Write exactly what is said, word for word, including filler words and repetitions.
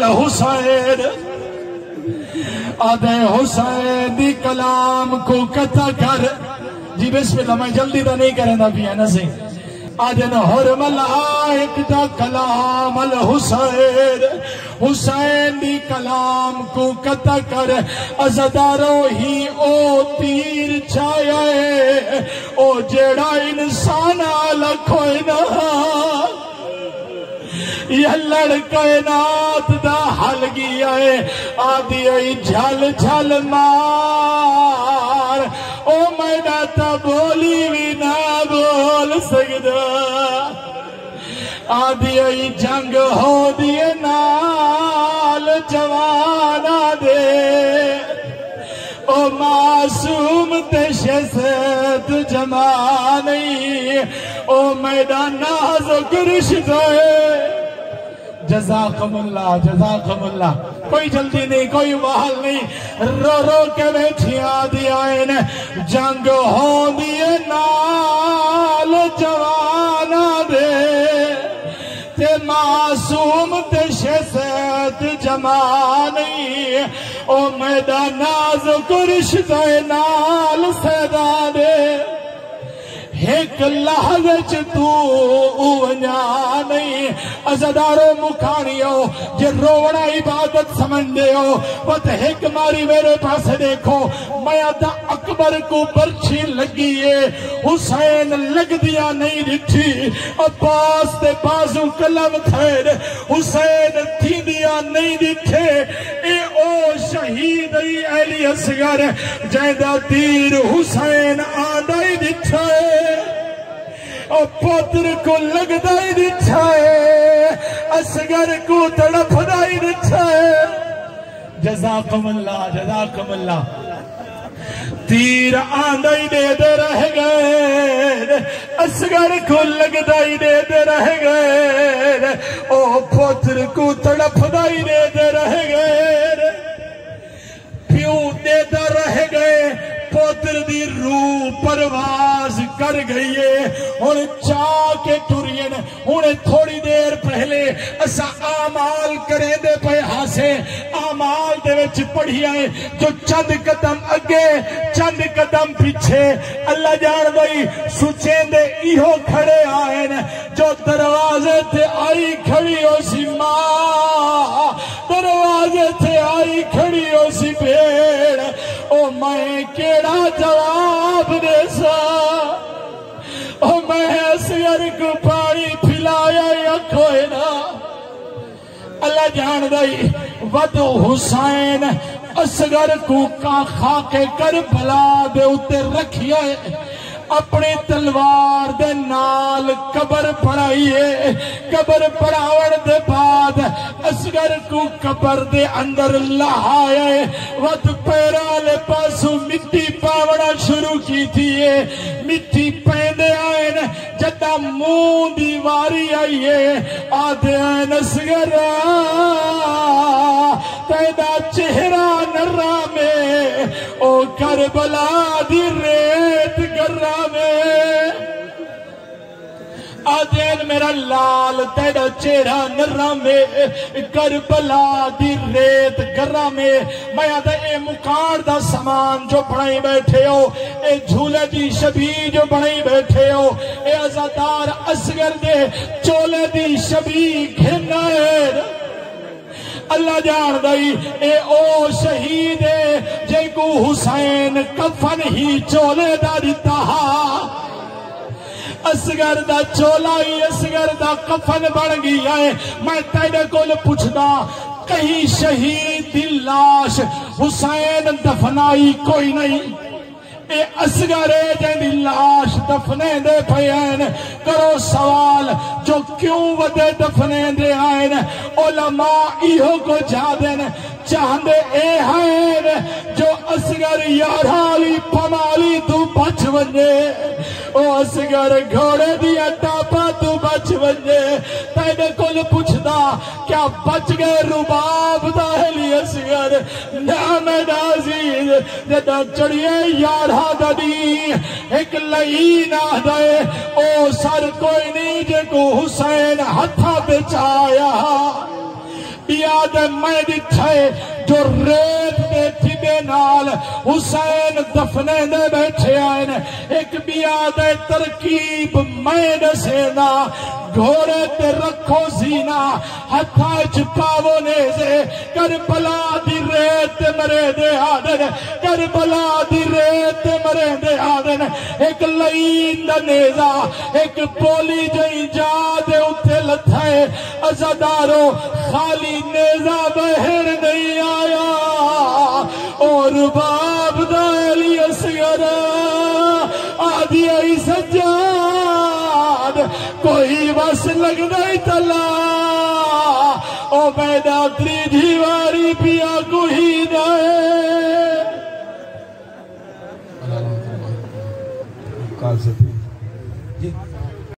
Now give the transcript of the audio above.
الحسین آدھے حسین دی کلام کو قطع کر جی بسم اللہ میں جلدی دا نہیں کریں دا بھی ہے نسی آدھن حرم الائق دا کلام الحسین حسین دی کلام کو قطع کر ازدارو ہی او تیر چھائے او جیڑا انسان لکھوئے نا یہ لڑکینات دا حل گیا ہے آدھی ای جھل جھل مار او میں تا بولی بھی نہ بول سکتا آدھی ای جنگ ہو دیے نال جوانا دے او معصوم تشست جمانی او میدان نازک رشدہ جزاکم اللہ جزاکم اللہ کوئی جلدی نہیں کوئی وحل نہیں رو رو کے بیٹھیا دیا ان جنگ ہو دیے نال جوانا دے تے معصوم تے شست جمانی او میدان نازک رشدہ نال سیدا دے ایک لحظ تو ونیا نہیں ازدارو مکھانیو جے روڑا عبادت سمندے ہو بت ایک ماری میرے پاس دیکھو میں آدھا اکبر کو برچھی لگیے حسین لگ دیا نہیں دکھی عباس دے بازو کلم تھیر حسین تھی دیا نہیں دکھے اے او شہید ای علی اصغر جیدہ تیر حسین آدھائی دکھائے اور پوتر کو لگ دائی دچھائے اصغر کو تڑپ دائی دچھائے جزاکم اللہ جزاکم اللہ تیر آندائی دے دے رہ گئے اصغر کو لگ دائی دے دے رہ گئے اور پوتر کو تڑپ دائی دے دے رہ گئے پیوں دے دے رہ گئے پوتر دی روح پرواز کر گئی ہے ان چاہ کے ٹورین انہیں تھوڑی دیر پہلے اسا آمال کریں دے پہ ہاسے آمال دے وچ پڑھی آئے جو چند قدم اگے چند قدم پیچھے اللہ جان دائی سوچیں دے ایہو کھڑے آئیں جو دروازے تھے آئی کھڑی ہو سی ماں دروازے تھے آئی کھڑی ہو سی بھیڑ او میں کیڑا جواب دے سا او میں اصغر کو پانی پھلایا یا کوئی نا اللہ جان دائی ود حسین اصغر کو کا خاک کربلا دے اتے رکھیا ہے اپنی تلوار دے نال قبر پڑھائیے قبر پڑھاوڑ دے بعد اصغر کو قبر دے اندر لہائے وقت پیرالے پاسو مٹی پاوڑا شروع کی تھی مٹی پیندے آئین جدہ مون دیواری آئیے آدھے آئین اصغر تیدہ چہرہ نرہ میں او کربلا دی ریت گرہ میں آدین میرا لال تیڑا چہرہ نرہ میں کربلا دی ریت گرہ میں میں آدھے اے مکار دا سامان جو بڑھائی بیٹھے ہو اے جھولے دی شبی جو بڑھائی بیٹھے ہو اے ازادار اصغر دے چولے دی شبی گھنائر اللہ جان دائی اے او شہید ہے جے کو حسین کفن ہی چولے دا دیتا اصغر دا چولائی اصغر دا کفن بڑھ گیا ہے میں تیرے کو پوچھدا کہیں شہید دی لاش حسین دفنائی کوئی نہیں اے اصغر جن دی لاش دفنے دے پہین کرو سوال جو کیوں ودے دفنے دے آئین علماء ایہو کو جا دین چاہندے اے ہیں جو اصغر یارہالی پمالی تو بچ ونجے او اصغر گھوڑے دیا ٹاپا تو بچ ونجے تینے کل پوچھدا کیا بچ گئے رباب داہلی اصغر نام عزیز جدہ چڑیے یارہا ددی ایک لئین آدھے او سر کوئی نہیں جے کو حسین ہتھا بچایا بیاد میں دتھائے جو ریت دے تھبے نال حسین دفنے دے بیٹھے آئین ایک بیاد ترکیب میں دسینا گھوڑے تے رکھو زینہ ہتھائے چکاو نیزے کربلا دی ریت مرے دے آدن کربلا دی ریت مرے دے آدن ایک لئین دا نیزہ ایک پولی جائی جا دے اتھے لتھائے ازادارو خالی نیزہ بہر نہیں آیا اور باب دا علی اسگر آدھی آئی سجاد کوئی بس لگ نہیں تلا او بیدہ تری جیوان